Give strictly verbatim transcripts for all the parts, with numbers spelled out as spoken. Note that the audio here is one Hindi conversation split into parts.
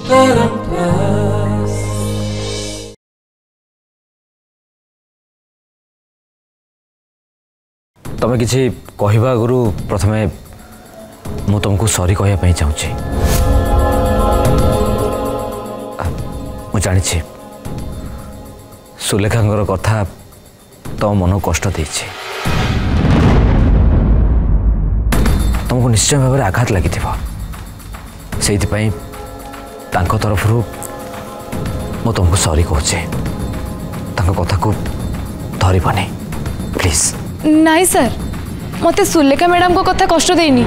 तमें किसी कहवा आगु प्रथम मु तुमको सॉरी कहवाई चाहूँगी। मु जानी सुलेखा कथा तुम मन कष्ट दे तुमको निश्चय भाव में आघात लगी से तरफ मु तुमको सॉरी कहूचे कथा को धरबनी प्लीज। नहीं सर मते सुलेखा मैडम को कथा कष्ट देनी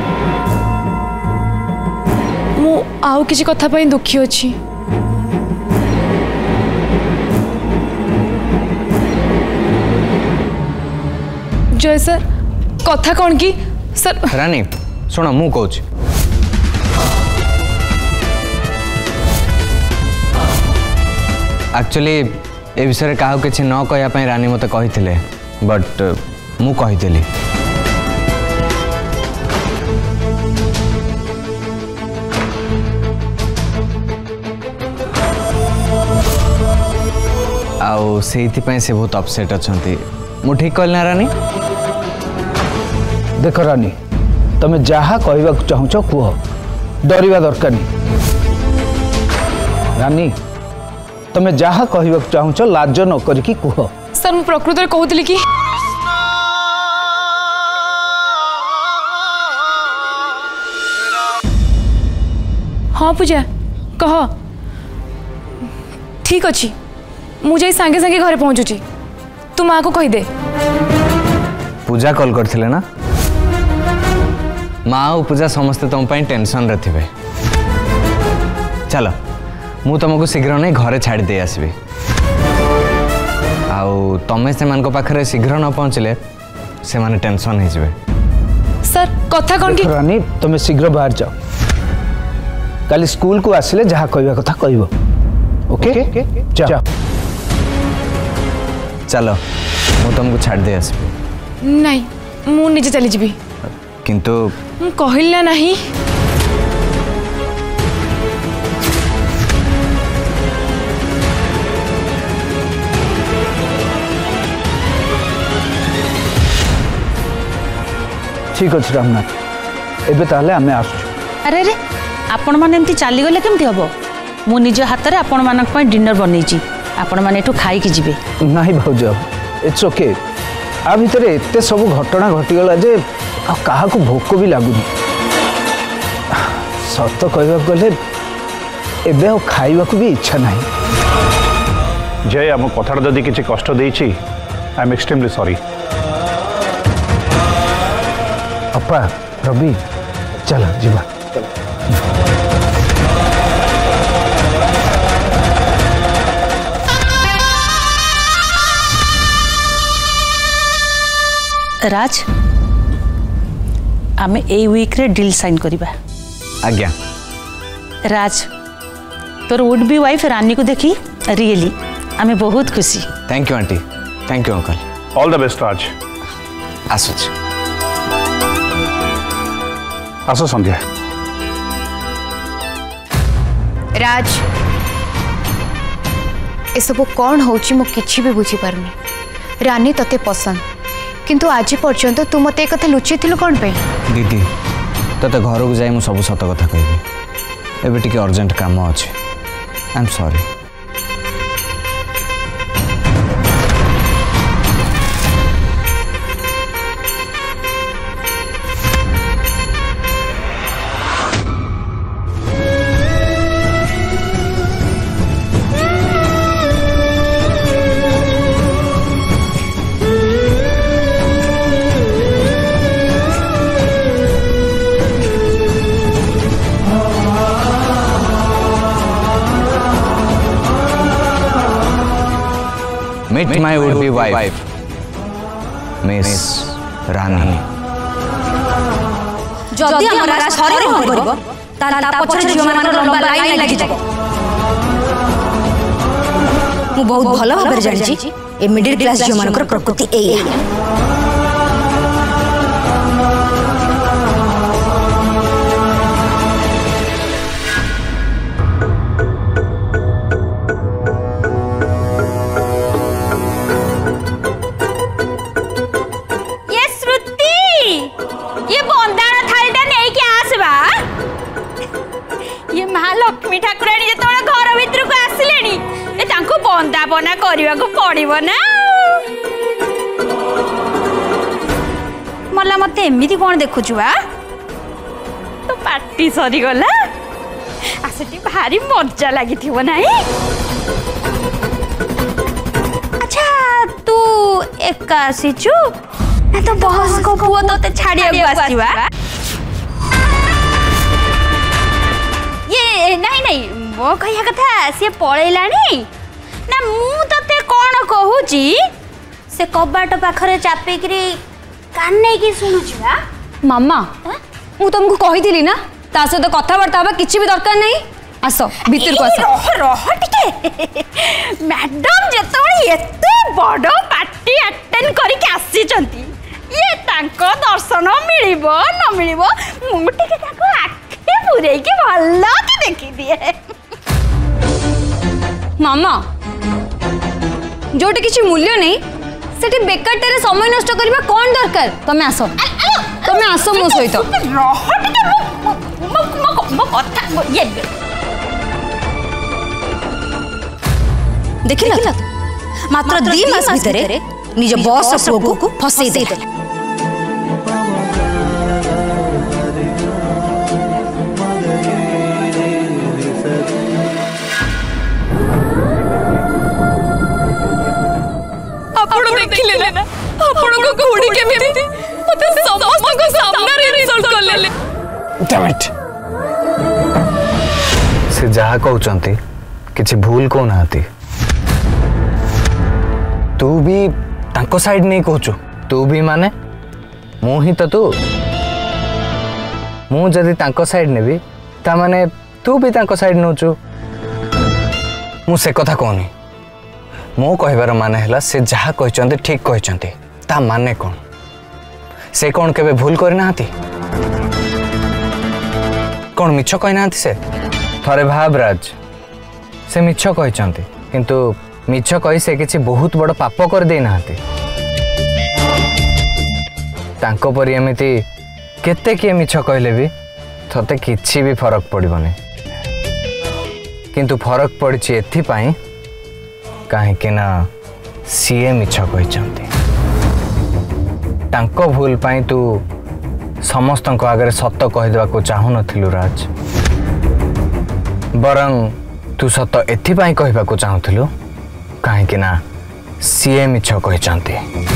मु आउ किसी कथा पई दुखी अछि। जय सर कथा कौन की सर। रानी सुन मु कहूँ एक्चुअली ए विषय क्या किसी न कहवाई रानी मत कही बट मु कहीदेली। आउ से बहुत अपसेट अच्छा मु ठीक कहली ना रानी। देख रानी तुम जहाँ कहवा चाहूच कह डरवा दरकार नहीं। रानी तुम जहाँ कहवा चाहूच लाज न करिकी कह। सर मु प्रकृत में कहूली कि हाँ पूजा कह ठीक अच्छी मुझे सांगे सांगे घरे पहुंचुची तू माँ को कहीदे। पूजा कॉल करते ना माँ और पूजा समस्ते तुम टेंशन रे थे। चलो मु तुमको शीघ्र नहीं घरे छाड़ी दे आसबि आउ तमें से पाखे शीघ्र न पहुँचले से माने टेंशन हो जाए। सर कथा कौन की रानी तुम शीघ्र बाहर जाओ काली स्कूल को आसिले जहाँ कहवा कथा कहबो। ओके जाओ चलो मु तुमको छाड़ दे आसबि। नहीं मु निजे चली जीवी किंतु मु कहला नहीं। ठीक अच्छे रामनाथ एबे ताले आमे आसु। अरे रे आपण माने एमती चली गले केमती हबो मु निज हाथ रे आपण मानक पय डिनर बनैची आपण माने एठू खाई की जिवे। नहीं भाउज इट्स ओके आ भितर एते सब घटना घटीगला जे आ काहा को भोक भी लागुनी। सत कहवा गले एबे आ खाइबा को भी इच्छा नहीं। जय आम कथा जदि किसी कष्ट देछि आई एम एक्सट्रीमली सॉरी। अपा रवि चल जीवा। राज आमे ए वीक रे डील साइन करिबा। आज्ञा राज तोर वुड बी वाइफ रानी को देखी रियली आमे बहुत खुशी। Thank you aunty thank you uncle all the best Raj. आसुच आसो संध्या। राज ए सब कौन होची मु किछि भी बुझी पारुनी। रानी तते पसंद किंतु आज पर्यंत तू मते कथा लुचि थिलु कोन पे। दीदी तते घर को जाई मु सब सत कथा कहबी एबे टिके अर्जेंट काम अछि I am sorry. Meet my would-be wife, Miss Rani. जदि हमरा थरे हो करबो ताला ता पछरे जियो मानकर लंबा लाइन लागि जाबो। मु बहुत भलो भाबरे जानि छी ए मिडिल क्लास जियो मानकर प्रकृति एया। लक्ष्मी ठाकुराणी जेतबेले घर भितर को आसिलेनी ए तांको बंदापना करबा को पड़िबो ना मला मते एमिति कोन देखुछु बा तो पार्टी सरी गला आसेटी भारी मजा लागिथिबो नाही अच्छा तू एका आसीचु ना तो बॉस को पुओ तोते छाड़िया को आसीबा ये नहीं नहीं मो कहिया कथा से पळैलानी ना मु तते कोन कहूची से कबाट पाखरे चापिकरी कान नै की सुनुची बा मामा मु तुमको कही ना ता सहित कथबार्ता हवा किसी भी दरकार नहीं आस भीतर को आस रह रह टिके मैडम जेतबेले एते बड़ पार्टी अटेंड करके आसी चंती ये तांको दर्शन मिलिबो न मिलिबो मु टिके ताको आखे पुरै के भल्ला के देखि दिए मामा जोटे किसी मूल्य नहीं सेठी बेकारटारे समय नष्ट करबा कोन दरकार तमे आसो तमे आसो मो सहित रह टिके मो मो मो कथा ये देखिला मात्र दी मास भितरे निज बॉस पुओ को फसई दे आपण देखिले ना आपण को कोडी के मेरे मते समस्त को सामने रे रिजल्ट कर ले डैम इट से जहा कहउचंती किछि भूल को नाती तू भी तांको साइड नहीं कहचु तू भी माने मु ही तो तू मु जदी तांको साइड नेबी ता माने तू भी तांको साइड नोचु मु से कथा कहनी मो कहबार माने हला से जहा कहचंती ठीक कहचंती ता माने कोन से कोन केबे भूल करि नाती कोन मिछ कहि नाती से थरे भाव राज से मिछ कहचंती किंतु मिछ कही से किसी बहुत बड़ पाप कर दे नाते तांको परी एमिति केते किए मिछ कहले भी थते किछि भी फरक पड़िबनी किंतु फरक पड़छि एथि पई काहे कि ना सीए मिछ कहिचंती तांको भूल पई तू समस्तनको आगे सत्य कहि देबा को चाहू नथिलु राज बरं तू सत्य एथि पई कहिबा को चाहूथिलु काहे कि ना सीए मिछ कहिचंती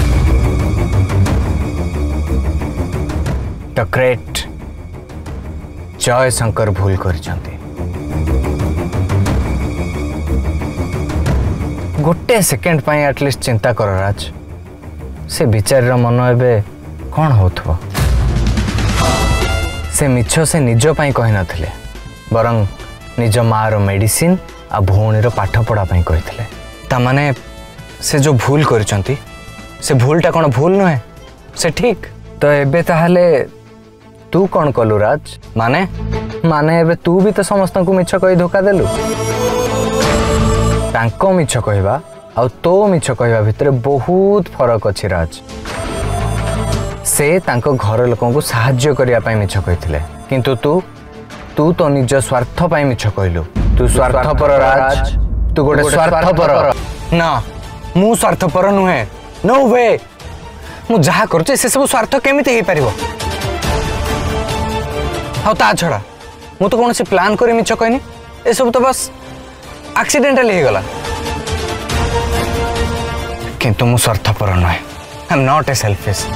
द ग्रेट जय शंकर भूल करिचंती गोटे सेकेंड पाई एटलिस्ट चिंता कर राज से विचार मन एबे कौन होथबो से मिछ से निज पाई कहि नथिले बरं निज मार मेडिसिन आ भौणीर पाठ पढ़ा पाई कहिथिले ता माने से जो भूल करिचंती से भूलटा कौन भूल नुहे से ठीक तो एबे ताहले तू कौन कलु राज माने माने एबे तू भी तो समस्त को मिछ कहि धोखा देलु तांको मिछ कहवा आ तो मिछ कहवा भितर बहुत फरक अछि राज से तांको घर लोकों को सहाय्य करिया पाई मिछ कहिथिले किंतु तू तू तो निज स्वार्थ पाई मिछ कहलु तू स्वार्थपर राज तू गोटे स्वार्थपर ना मु स्वार्थपर नुहे नो वे मु जहा करछे से सब स्वार्थ केमिते हे परिबो हाउ ता छडा मु तो कोनसे प्लान करी मिछ कहनी ए सब तो बस एक्सीडेंटल हे गला किंतु मु स्वार्थपर नुहे I am not a selfish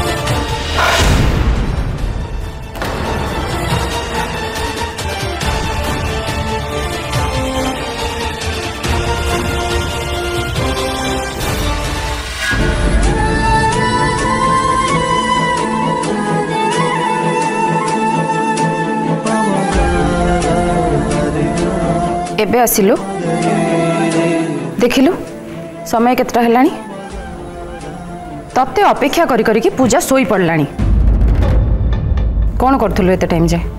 एबे आसिलु देखिलु समय केतटा हेलानी तते अपेक्षा करी करी कि पूजा सोई पड़लानी कौन करथुलु एते टाइम जाए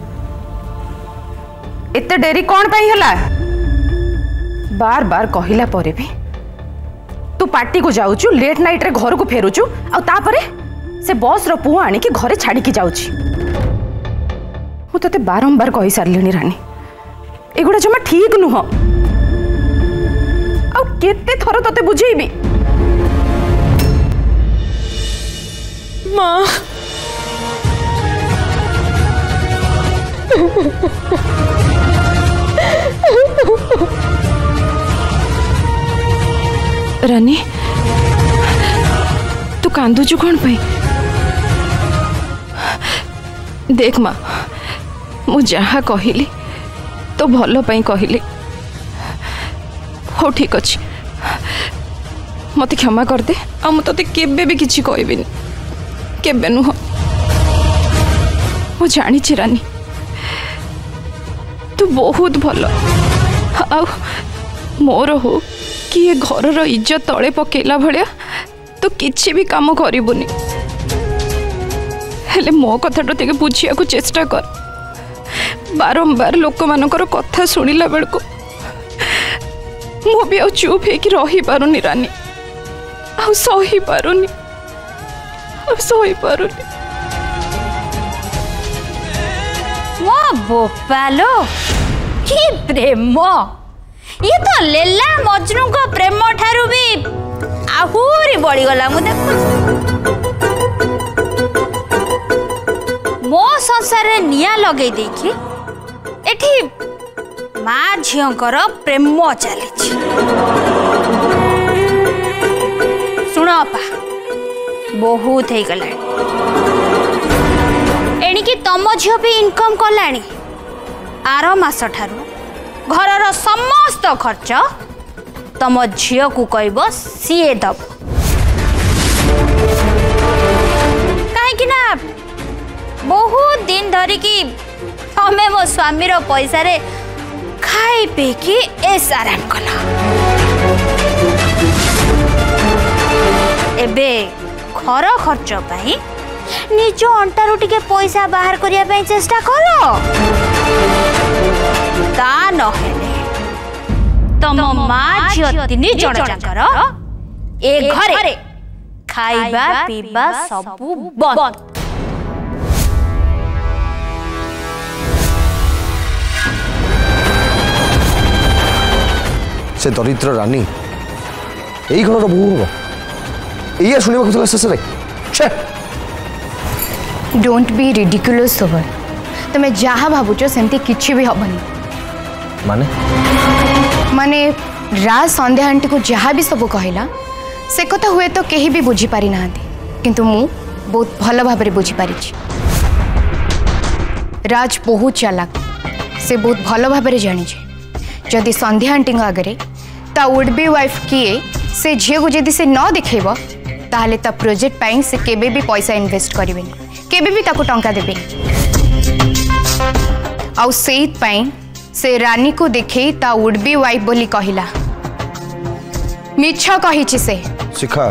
एते डेरी कौन पाई हला बार बार कहिला परे भी तू पार्टी को जाउचु लेट नाइट रे घर को फेरुचु आ तापरे से बॉस रो पुआ आनी कि घरे छाड़ी की जाउची मु तते बारंबार कहि सारलिनी रानी एगुड़ा जमा ठीक नुह। आ केते थर तते बुझेइबी माँ रानी तू कांदुचु कौन पे? देख माँ मु जहाँ कहली तो भल पाई कहली। हो ठीक अच्छे मत क्षमा करदे। आ मु तते केबे भी किछि कहबिनी केबे नुह। मु जानी रानी तू बहुत भल आ मोर हो कि ये घर इज्जत तले पकेला भलिया तू किछि भी काम करिबुनी। हेले मो कथाटा टिके बुझिया को चेष्टा कर। बारंबार लोक मानकर कथा सुनिला बेलको मु भी आ चुप है कि रही पारुनी रानी। आ सही पारुनी आ सही पारुनी। मो बोपालो कि प्रेम ये तो लेला मजनू को प्रेम ठारू भी आहुरी बड़ी गला। मु देखु मो संसार निया लगे देखी एठी माँ झींकर प्रेम चली। शुण अपा बहुत हो गला एणिकी तम झील भी इनकम कलानी। आर मास ठारू घरर समस्त खर्च तम झील को कहब सीए दब। कहीं ना बहुत दिन धरिकी तमें मो स्वामीर पैसा रे खाई पी की एस आराम कला। एबे घर खर्च पाई निज अंटारू टिके पैसा बाहर करिया पई चेष्टा करो। ता नहेले तम माँ झियो तीन जण जाकर ए घरे खाइबा पीबा सबू बंद। से दरिद्र रानी यही घर बहू हम या शुणा शेष डोंट बी रिडिकुलस सोबर। तुम्हें जहाँ भावुच सेमती किछि भी हबनी। माने माने राज संध्या आंटी को जहाँ भी सब कहला से कथा हुए तो कहीं भी बुझी पारि ना किंतु मु बहुत भल भाव में बुझी पारि। राज बहुत चालाक से बहुत भल भाव में जानी जदि संध्या आंटी आगे ता वुड बी वाइफ किए से झील को जदि से न देखेब ताहले ता प्रोजेक्ट पाई से केबे भी पैसा इन्वेस्ट करेनि केबे भी ताको टंका देबे। आउ सेइत पाई से रानी को देखे ता वुड बी वाइफ बोली कहिला मिछ कहिछि से शिखा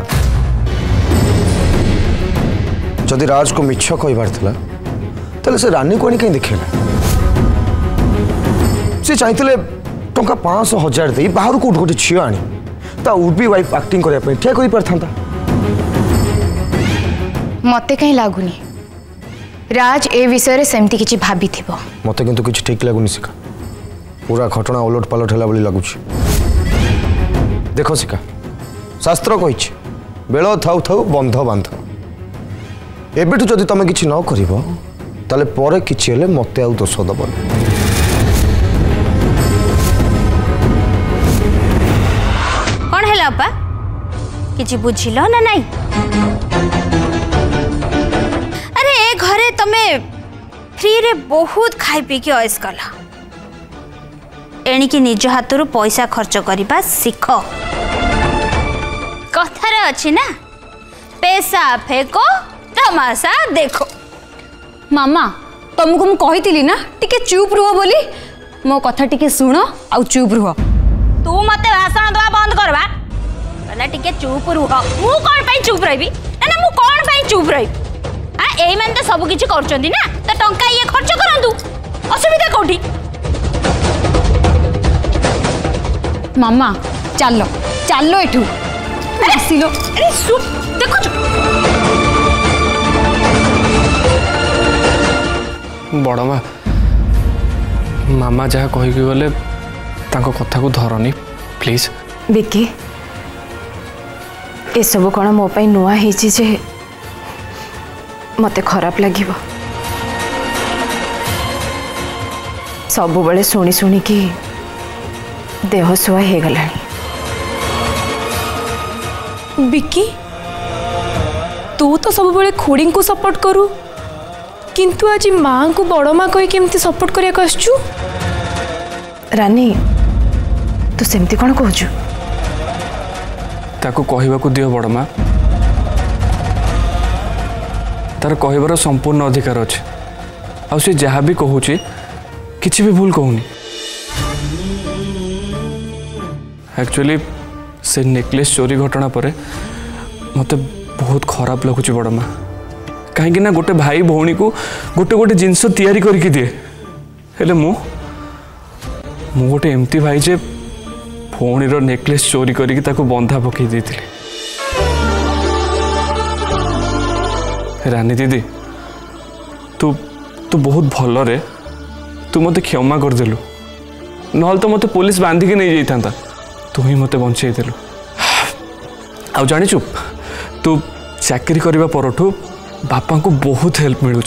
जदि राज को मिछ कहबार थिला तले से रानी को कहीं देखेला। से चाहते टंका पाँच सौ हजार दे बाहर कौट गोटे झील आनी ता वुड बी वाइफ एक्टिंग करने ठिया कर पारथा। मते कहीं लगुनि राज ए विषय सेमती किछि भाभी थिबो। मते किंतु किछि ठीक लगुनि शिखा पूरा घटना उलट पालट है बोली लगुच। देख शिखा शास्त्र कही बेल थाउ थाउ बंध बांध एबेठु जदि तुम किछि न करिवो ताले परे किछि हेले मते आउ दोष दबनी। कौन है अपा किछि बुझिल ना नहीं? अरे ए घरे तमे फ्री रे बहुत खाई पी के ऐश कला एणिकी निज हाथरू पैसा खर्च करबा सीख। कथार अच्छी ना पैसा फेको तमाशा देखो। मामा तुमको मु कही ना टिके चुप रुह बोली मो कथा टिके सुन आ चुप रुह। तू मते भाषण दवा बंद करवा कहला टिके चुप रुह। मु कोन पई चुप रहबी ना ना मु कोन पई चुप रही आ एई मन तो सब किछि करचंदी ना त टंका ये खर्च करंतु असुविधा कोठी। मामा चलो चलो एठू आसिलो। अरे सुप देखो छु बड़ माँ मामा जहाँ कहीकि गले तांको कथा को धरनी प्लीज। विकी ए सब कौन मो पाई नुआ हेची जे मते खराब लागिबो। सब बड़े शुणी शुणी कि देह सुआ हे गलानी। विकी तू तो सब बड़े खुड़ी को सपोर्ट करू किंतु आज माँ को बड़ माँ कही केमती सपोर्ट करिया को आछू। रानी तू सेमती कौन कहूचु? ताको कहवा को दियो बड़ माँ, तार कहबार संपूर्ण अधिकार अच्छे। आ से जहाँ भी कहूची किसी भी भूल कहूनी। एक्चुअली से नेकलेस चोरी घटना पर मत बहुत खराब लगुच बड़ माँ। कहीं ना गोटे भाई भौणी को गोटे गोटे जिनस तैयारी करके दिए हेले मु मु गोटे एमती भाई जे भौणीर नेकलेस चोरी करके ताको बंधा पकई देथिले। रानी दीदी तू तू बहुत भल रे, तू मते क्षमा कर देलु, नहल तो मते पुलिस बांधिकी नहीं जाता। तू ही मते बंचाई देलु। आ जानिचु तू चाकरी करबा परठू बापा को बहुत हेल्प मिलूँ।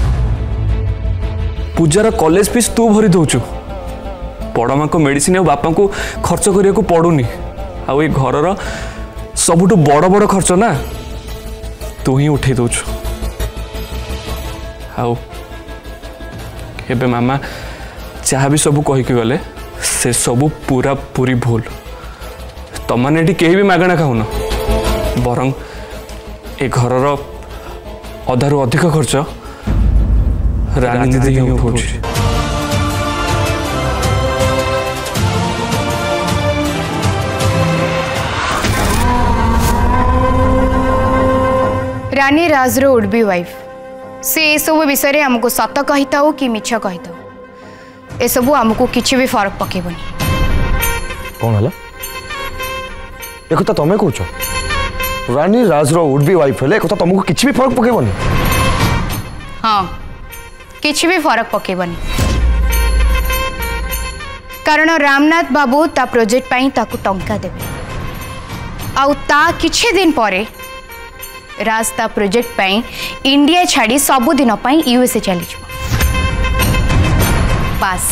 पूजार कॉलेज फीस तू भरी दौचु, बड़ माँ को मेडिसिन और बापा को खर्च करने को पड़ूनी। आ ये घर सबुठ बड़ बड़ खर्च ना तू ही उठे दौचु। आउ एबे मामा जहाँ भी सब कहीकि गले से सब पूरा पूरी भूल। तमने कहीं भी मागणा खाऊन, बरं ए घर अधारू अधिक खर्च रानी दीदी ही उठाऊँ। रानी राजर वुड बी वाइफ से ये सब विषय आमको सत कही था कि मिछ कही था ए सब आमको किसी भी फर्क पकेबनी। कौन है एक तो तमें कौच रानी राजर वुड बी वाइफ हेले एक तुमको किसी भी फर्क पकेबनी? हाँ किसी भी फर्क पकेबनी कारण रामनाथ बाबू ता प्रोजेक्ट पाई ताकू टंका देबे आउ ता किछि दिन परे राज ता प्रोजेक्ट पाई इंडिया छाड़ी सबु दिन पाई यूएसए चली जिवो। बस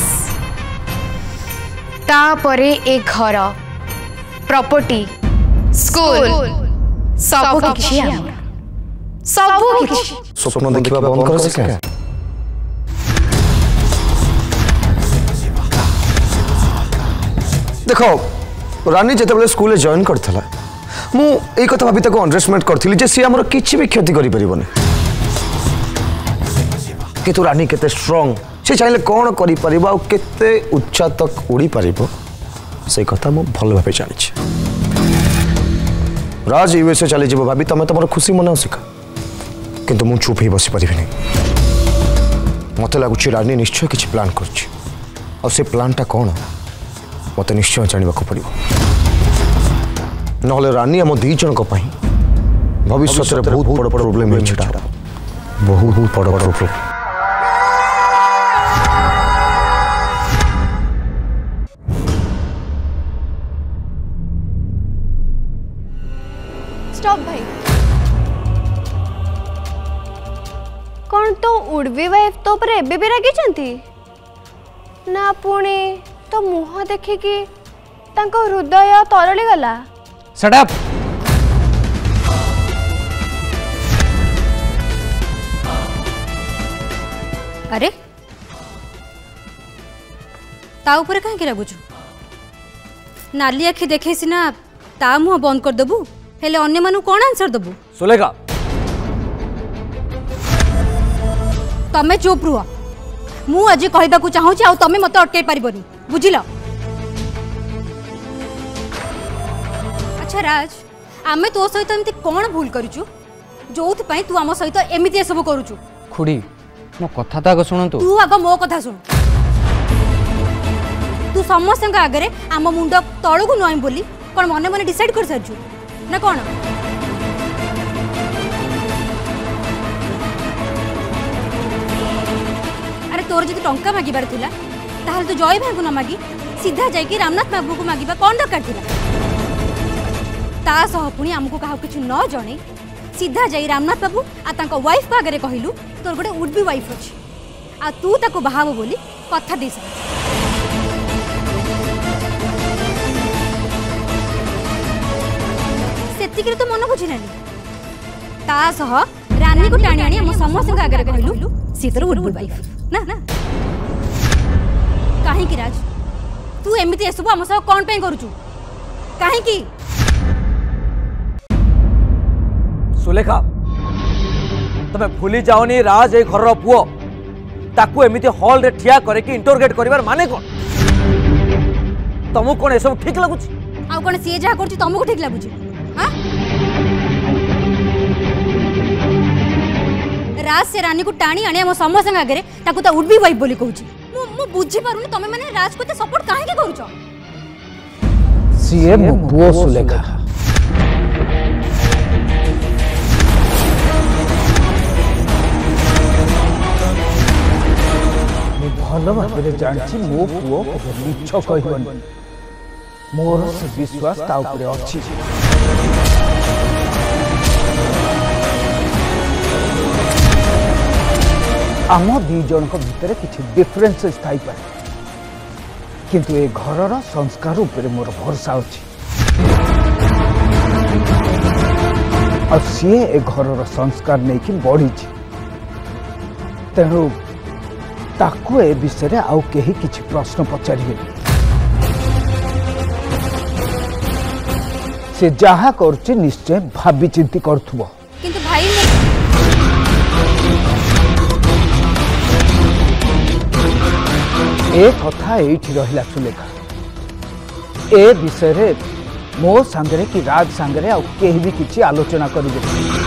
ता परे ए घर प्रॉपर्टी स्कूल सब किछि हमरा सब किछि स्वप्न देखिबा बंद कर सके। देखो रानी जिते स्कूल जॉइन करथिला मु एई कथा भाबी ताको अंडरस्टैंड करथिली जे सी हमर किछि भी क्षति करि परिबनी कि तू रानी केते स्ट्रांग से चाहिले कोन करि परिबा आ केते उच्च तक उड़ी परिबो से कथा मु भल भाबे जानि छी। राज यूएसए चली जीव भाभी तुम तुम खुशी मनाओ सिखा किंतु मु चुप ही बसी पारिबिनी। मत लगुच रानी निश्चय किसी प्लान कर प्लानटा कौन मत निश्चय जानवा पड़ो ना रानी आम दी जन भविष्य में बहुत बड़ प्रोब्लेम बहुत बड़ प्रोब्लेम। स्टॉप भाई कौन तो उड़बी वाइफ तो पर एबे भी रागी ना पुणी तो मुह देखिकी तांको हृदय तरली गला। Shut up. अरे ता ऊपर कहीं रागुचु नाली आखि देखे सिना ता मुह बंद कर देबू हेले अन्य मानु कौन आंसर देबू? सुलेखा तमे चुप रुह मु आज कहबाकू चाहूची आ तमे मते अटकाई पारिबनी बुझिल? अच्छा राज आमे तो सहित एमती कौन भूल करूचु जोथ पई तू आम सहित एमिति सब करूचु? खुड़ी मो कथा तो आगे शुणु तू आग मो कथा सुन। तू समस्त आगे आम मुंड तलू को नुआम बोली कौन मने मने डिसाइड कर सारछु ना कौन? अरे तोर जदि टंका मागिबार थिला ताहले तो जय भाई को न मागी सीधा जाइए रामनाथ बाबू को मागिबा कौन दरकार थिला ता सह पुणी आमको कहा किछु न जणे सीधा जाई रामनाथ बाबू आ तांको वाइफ को आगे कहलु तोर गोटे वुड बी वाइफ अछि आ तू ताको बाहाबो बोली कथा दे सेतिकरे तो मन बुझिलानी ता सह रानी को टाणी आनी हम समस्त आगे कहलु सी तोर वुड बी वाइफ ना ना काहे कि राज तू एमिति एसबु हम सब कोन पे करूछु काहे कि सुलेखा तमे भूली जाओनी राज ए घर पुओ ताकू एमिति हॉल रे ठिया करे कि इंटरोगेट करिवार माने कोन तमु कोन एसब ठीक लागुची आ कोन से जा करची तमु ठीक लागुची हां राज से रानी को टाणी आने हम समस्त आगे ताकू ता वुड बी वाइफ बोली कहूची मु मु बुझी पारुनी तमे माने राज को ते सपोर्ट काहे के करूचो सीएम बुओ सुलेखा भल भाव जानी मो पुओ मिछ कहबनी मोर से विश्वास ता उपरे अछि आम दी जन भितर किसी डिफरेन्सेस थाई पारे किंतु ए घरर संस्कार उपरे मोर भरोसा अछि और सी ए घरर संस्कार नहीं कि बढ़ी तेणु ताकू ए विषय आउ केही किछि प्रश्न पचारिबे से जहा करछि निश्चय भाबी चिंती करथुबो किंतु भाई ए कथा एठी रहिला सुलेखा ए विषय रे मो सांगरे कि राज सांगरे आउ केही भी किछि आलोचना करिबे